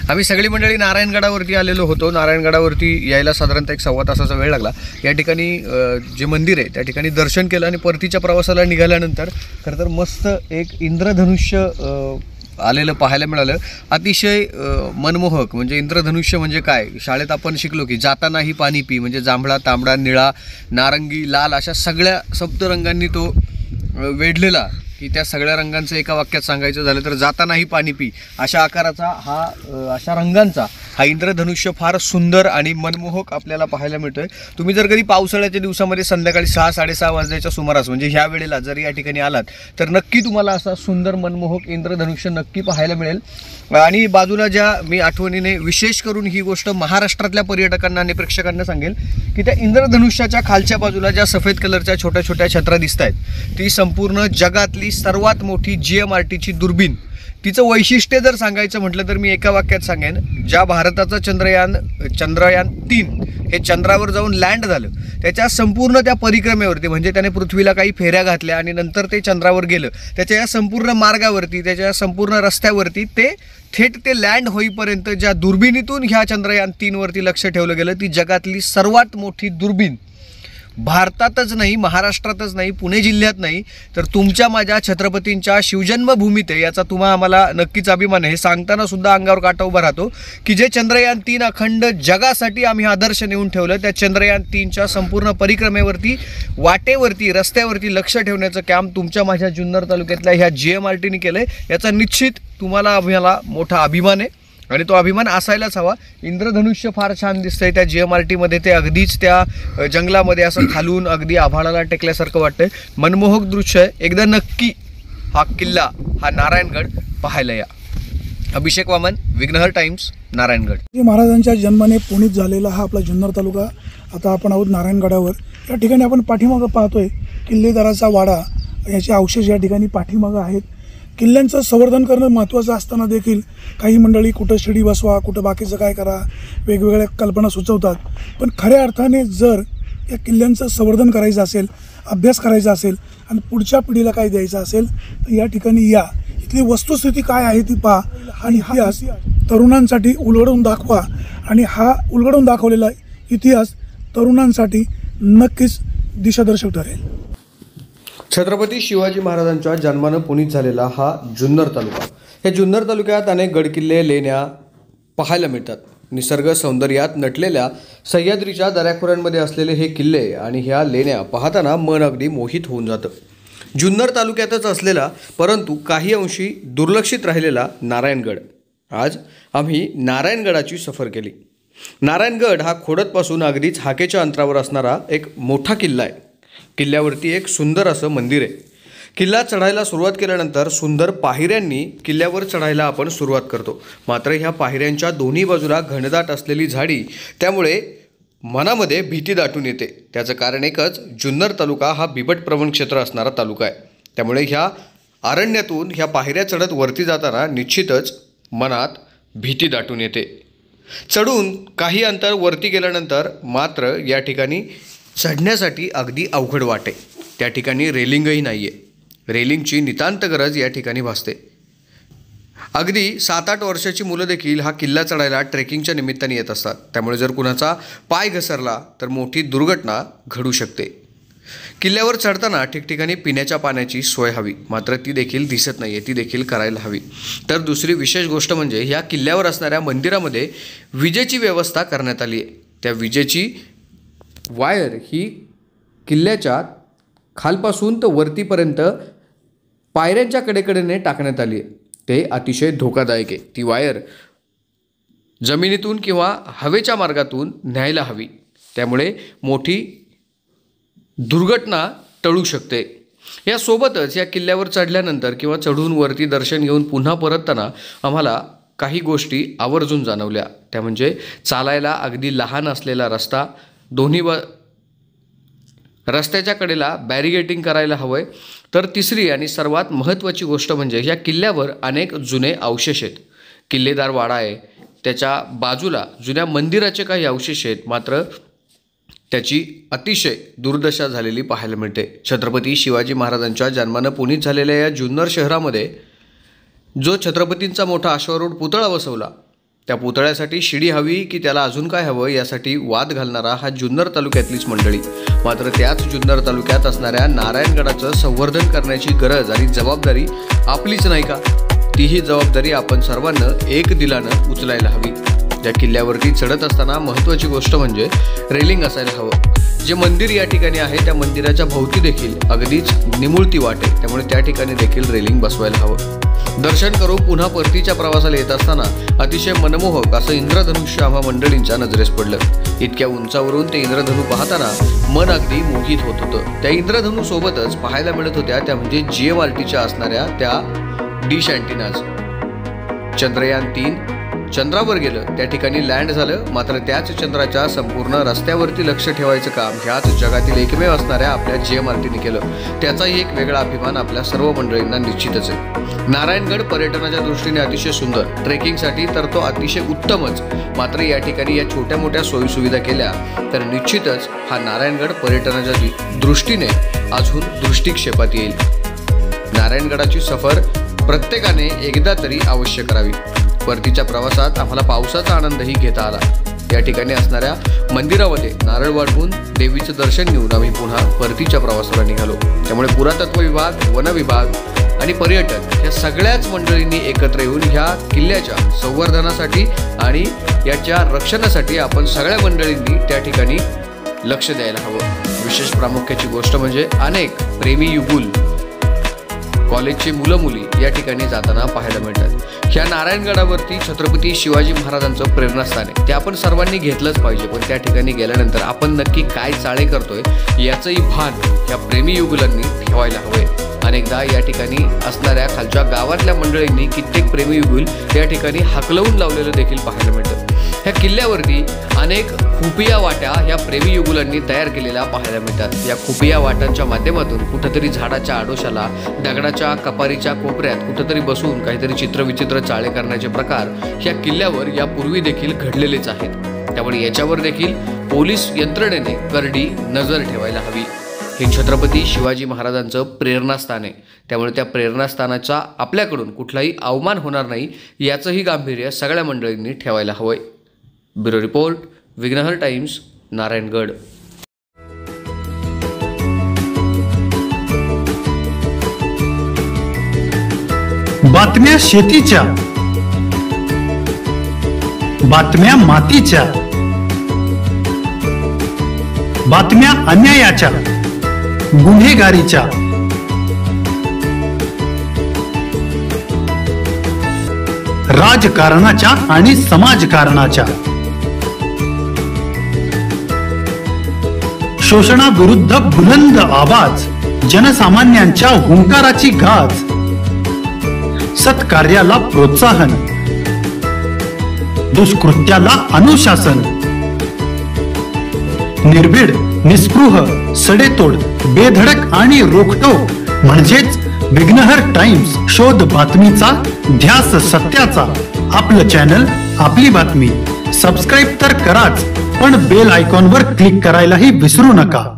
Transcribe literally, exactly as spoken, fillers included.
आम्ही सगळी मंडळी नारायणगडावरती आलेलो होतो। नारायणगडावरती यायला साधारणतः एक सव्वा तासाचा वेळ लागला। या ठिकाणी जे मंदिर आहे त्या ठिकाणी दर्शन केलं आणि परतीच्या प्रवासाला निघाल्यानंतर खरं तर मस्त एक इंद्रधनुष्य आलेलं पाहायला मिळालं। अतिशय मनमोहक, म्हणजे इंद्रधनुष्य म्हणजे काय, शाळेत आपण शिकलो की जातानाही पाणी पी, म्हणजे जांभळा, तांबडा, निळा, नारंगी, लाल अशा सगळ्या सप्तरंगांनी तो वेढलेला, की त्या सगळ्या रंगांचं एका वाक्यात सांगायचं झालं तर जातानाही पाणी पी अशा आकाराचा हा अशा रंगांचा हा इंद्रधनुष्य फार सुंदर आणि मनमोहक आपल्याला पाहायला मिळतोय। तुम्ही जर कधी पावसाळ्याच्या दिवसामध्ये संध्याकाळी सहा साडेसहा वाजल्याच्या सुमारास म्हणजे ह्या वेळेला जर या ठिकाणी आलात तर नक्की तुम्हाला असा सुंदर मनमोहक इंद्रधनुष्य नक्की पाहायला मिळेल। आणि बाजूला ज्या मी आठवणीने विशेष करून ही गोष्ट महाराष्ट्रातल्या पर्यटकांना आणि प्रेक्षकांना सांगेल की त्या इंद्रधनुष्याच्या खालच्या बाजूला ज्या सफेद कलरच्या छोट्या छोट्या छत्र्या दिसत आहेत ती संपूर्ण जगातली सर्वात मोठी जी एम आर टीची दुर्बीण। तिचं वैशिष्ट्य जर सांगायचं म्हटलं तर मी एका वाक्यात सांगेन, ज्या भारताचं चंद्रयान चंद्रयान तीन हे चंद्रावर जाऊन लँड झालं त्याच्या संपूर्ण त्या परिक्रमेवरती, म्हणजे त्याने पृथ्वीला काही फेऱ्या घातल्या आणि नंतर ते चंद्रावर गेलं, त्याच्या या संपूर्ण मार्गावरती, त्याच्या संपूर्ण रस्त्यावरती ते थेट ते लँड होईपर्यंत ज्या दुर्बिणीतून ह्या चंद्रयान तीन वरती लक्ष ठेवलं गेलं ती जगातली सर्वात मोठी दुर्बीण। भारतातच नाही, महाराष्ट्रातच नाही, पुणे जिल्ह्यात नाही तर तुमच्या माझ्या छत्रपतींच्या शिवजन्मभूमीत आहे याचा तुम्हा आम्हाला नक्कीच अभिमान आहे। हे सांगताना सुद्धा अंगावर काटा उभा राहतो की जे चंद्रयान तीन अखंड जगासाठी आम्ही आदर्श नेऊन ठेवलं, त्या चंद्रयान तीनच्या संपूर्ण परिक्रमेवरती, वाटेवरती, रस्त्यावरती लक्ष ठेवण्याचं काम तुमच्या माझ्या जुन्नर तालुक्यातल्या ह्या जी एम आर टीने केलं आहे। याचा निश्चित तुम्हाला आम्हाला मोठा अभिमान आहे आणि तो अभिमान असायलाच हवा। इंद्रधनुष्य फार छान दिसतंय त्या जी एम आर टीमध्ये, ते अगदीच त्या जंगलामध्ये असं खालून अगदी आभाळाला टेकल्यासारखं वाटतंय, मनमोहक दृश्य आहे। एकदा नक्की हा किल्ला, हा नारायणगड पाहायला या। अभिषेक वामन, विघ्नहर टाइम्स, नारायणगड। महाराजांच्या जन्माने पुणित झालेला हा आपला जुन्नर तालुका। आता आपण आहोत नारायणगडावर। या ठिकाणी आपण पाठीमागं पाहतोय किल्लेदाराचा वाडा, याचे अवशेष या ठिकाणी पाठीमागं आहेत। किल्ल्यांचं संवर्धन करणं महत्त्वाचं असताना देखील काही मंडळी कुठं शिडी बसवा, कुठं बाकीचं काय करा, वेगवेगळ्या कल्पना सुचवतात। पण खऱ्या अर्थाने जर या किल्ल्यांचं संवर्धन करायचं असेल, अभ्यास करायचा असेल आणि पुढच्या पिढीला काय द्यायचं असेल तर या ठिकाणी या, इथली वस्तुस्थिती काय आहे ती पहा आणि इतिहास तरुणांसाठी उलगडून दाखवा। आणि हा उलगडून दाखवलेला इतिहास तरुणांसाठी नक्कीच दिशादर्शक ठरेल। छत्रपती शिवाजी महाराजांच्या जन्मानं पुनीत झालेला हा जुन्नर तालुका। या जुन्नर तालुक्यात अनेक गडकिल्ले, लेण्या पाहायला मिळतात। निसर्ग सौंदर्यात नटलेल्या सह्याद्रीच्या दऱ्याखोऱ्यांमध्ये असलेले हे किल्ले आणि ह्या लेण्या पाहताना मन अगदी मोहित होऊन जातं। जुन्नर तालुक्यातच असलेला परंतु काही अंशी दुर्लक्षित राहिलेला नारायणगड। आज आम्ही नारायणगडाची सफर केली। नारायणगड हा खोडदपासून अगदीच हाकेच्या अंतरावर असणारा एक मोठा किल्ला आहे। किल्ल्यावरती एक सुंदर असं मंदिर आहे। किल्ला चढायला सुरुवात केल्यानंतर सुंदर पायऱ्यांनी किल्ल्यावर चढायला आपण सुरुवात करतो। मात्र ह्या पायऱ्यांच्या दोन्ही बाजूला घनदाट असलेली झाडी, त्यामुळे मनामध्ये भीती दाटून येते। त्याचं कारण एकच, जुन्नर तालुका हा बिबट प्रवण क्षेत्र असणारा तालुका आहे। त्यामुळे ह्या अरण्यातून ह्या पायऱ्या चढत वरती जाताना निश्चितच मनात भीती दाटून येते। चढून काही अंतर वरती गेल्यानंतर मात्र या ठिकाणी चढण्यासाठी अगदी अवघड वाटे। त्या ठिकाणी रेलिंगही नाही आहे। रेलिंगची नितांत गरज या ठिकाणी भासते। अगदी सात आठ वर्षाची मुलं देखील हा किल्ला चढायला ट्रेकिंगच्या निमित्ताने येत असतात। त्यामुळे जर कुणाचा पाय घसरला तर मोठी दुर्घटना घडू शकते। किल्ल्यावर चढताना ठिकठिकाणी पिण्याच्या पाण्याची सोय हवी, मात्र ती देखील दिसत नाही आहे, ती देखील करायला हवी। तर दुसरी विशेष गोष्ट म्हणजे ह्या किल्ल्यावर असणाऱ्या मंदिरामध्ये विजेची व्यवस्था करण्यात आली आहे। त्या विजेची वायर ही किल्ल्याच्या खालपासून तर वरतीपर्यंत पायऱ्यांच्या कडेकडेने टाकण्यात आली आहे। ते अतिशय धोकादायक आहे। ती वायर जमिनीतून किंवा हवेच्या मार्गातून न्यायला हवी, त्यामुळे मोठी दुर्घटना टळू शकते। यासोबतच या किल्ल्यावर चढल्यानंतर किंवा चढून वरती दर्शन घेऊन पुन्हा परतताना आम्हाला काही गोष्टी आवर्जून जाणवल्या। त्या म्हणजे चालायला अगदी लहान असलेला रस्ता, दोन्ही ब रस्त्याच्या कडेला बॅरिगेटिंग करायला हवं आहे। तर तिसरी आणि सर्वात महत्त्वाची गोष्ट म्हणजे या किल्ल्यावर अनेक जुने अवशेष आहेत। किल्लेदार वाडा आहे, त्याच्या बाजूला जुन्या मंदिराचे काही अवशेष आहेत, मात्र त्याची अतिशय दुर्दशा झालेली पाहायला मिळते। छत्रपती शिवाजी महाराजांच्या जन्मानं पुनीत झालेल्या या जुन्नर शहरामध्ये जो छत्रपतींचा मोठा अश्वारूढ पुतळा बसवला त्या पुतळ्यासाठी शिडी हवी की त्याला अजून काय हवं यासाठी वाद घालणारा हा जुन्नर तालुक्यातलीच मंडळी. मात्र त्याच जुन्नर तालुक्यात असणाऱ्या नारायणगडाचं संवर्धन करण्याची गरज आणि जबाबदारी आपलीच नाही का? तीही जबाबदारी आपण सर्वांना एक दिलानं उचलायला हवी. या किल्ल्यावरती चढत असताना महत्त्वाची गोष्ट म्हणजे रेलिंग असायला हवं. जे मंदिर या ठिकाणी आहे त्या मंदिराच्या भोवती देखील अगदीच निमुळती वाट आहे, त्यामुळे त्या ठिकाणी देखील रेलिंग बसवायला हवं. दर्शन करून पुन्हा परतीच्या प्रवासाला येत असताना अतिशय मनमोहक असं इंद्रधनुष्य आम्हा मंडळींच्या नजरेस पडलं. इतक्या उंचावरून ते इंद्रधनू पाहताना मन अगदी मोहित होत होतं. त्या इंद्रधनू सोबतच पाहायला मिळत होत्या त्या म्हणजे जी एम आर टीच्या असणाऱ्या त्या डिश अँटिनाज. चंद्रयान तीन चंद्रावर गेलं, त्या ठिकाणी लँड झालं. मात्र त्याच चंद्राच्या संपूर्ण रस्त्यावरती लक्ष ठेवायचं काम ह्याच जगातील एकमेव असणाऱ्या आपल्या जी एम आर टीने केलं. त्याचाही एक वेगळा अभिमान आपल्या सर्व मंडळींना निश्चितच आहे. नारायणगड पर्यटनाच्या दृष्टीने अतिशय सुंदर, ट्रेकिंगसाठी तर तो अतिशय उत्तमच. मात्र या ठिकाणी या छोट्या मोठ्या सोयीसुविधा केल्या तर निश्चितच हा नारायणगड पर्यटनाच्या दृष्टीने अजून दृष्टिक्षेपात येईल. नारायणगडाची सफर प्रत्येकाने एकदा तरी अवश्य करावी. परतीच्या प्रवासात आम्हाला पावसाचा आनंदही घेता आला. या ठिकाणी असणाऱ्या मंदिरामध्ये नारळ वाढवून देवीचं दर्शन घेऊन आम्ही पुन्हा परतीच्या प्रवासाला निघालो. त्यामुळे पुरातत्व विभाग, वन विभाग आणि पर्यटन या सगळ्याच मंडळींनी एकत्र येऊन ह्या किल्ल्याच्या संवर्धनासाठी आणि याच्या रक्षणासाठी आपण सगळ्या मंडळींनी त्या ठिकाणी लक्ष द्यायला हवं. विशेष प्रामुख्याची गोष्ट म्हणजे अनेक प्रेमी युगुल कॉलेजची मुलं मुली या ठिकाणी जाताना पाहायला मिळतात. ह्या नारायणगडावरती छत्रपती शिवाजी महाराजांचं प्रेरणास्थान आहे, ते आपण सर्वांनी घेतलंच पाहिजे. पण त्या ठिकाणी गेल्यानंतर आपण नक्की काय चाळे करतोय याचंही भान या प्रेमी युगुलांनी ठेवायला हवंय. अनेकदा या ठिकाणी असणाऱ्या खालच्या गावातल्या मंडळींनी कित्येक प्रेमी युगुल या ठिकाणी हाकलवून लावलेलं देखील पाहायला मिळतं. ह्या किल्ल्यावरती अनेक खुपिया वाट्या ह्या प्रेमी युगुलांनी तयार केलेल्या पाहायला मिळतात. या खुपिया वाटांच्या माध्यमातून कुठंतरी झाडाच्या आडोशाला, दगडाच्या कपारीच्या कोपऱ्यात कुठंतरी बसून काहीतरी चित्रविचित्र चाळे करण्याचे प्रकार ह्या किल्ल्यावर यापूर्वी देखील घडलेलेच आहेत. त्यामुळे याच्यावर देखील पोलीस यंत्रणेने करडी नजर ठेवायला हवी. हे छत्रपती शिवाजी महाराजांचं प्रेरणास्थान आहे, त्यामुळे त्या प्रेरणास्थानाचा आपल्याकडून कुठलाही अवमान होणार नाही याचंही गांभीर्य सगळ्या मंडळींनी ठेवायला हवंय. Bureau report, Vighnahar times, Narayangad. बातम्या शेतीच्या, बातम्या मातीच्या, बातम्या अन्यायाच्या, गुन्हेगारीच्या, राजकारणाच्या आणि समाजकारणाच्या, शोषणाविरुद्ध बुलंद आवाज, जनसामान्यांच्या हुंकाराची गाज, सत्कार्याला प्रोत्साहन, दुष्कृत्याला अनुशासन, निर्भीड, निस्पृह, सडेतोड, बेधडक आणि रोखटोक म्हणजेच विघ्नहर टाइम्स. शोध बातमीचा, ध्यास सत्याचा. आपलं चॅनल, आपली बातमी. सबस्क्राईब तर कराच, पण बेल आयकॉनवर क्लिक करायलाही विसरू नका.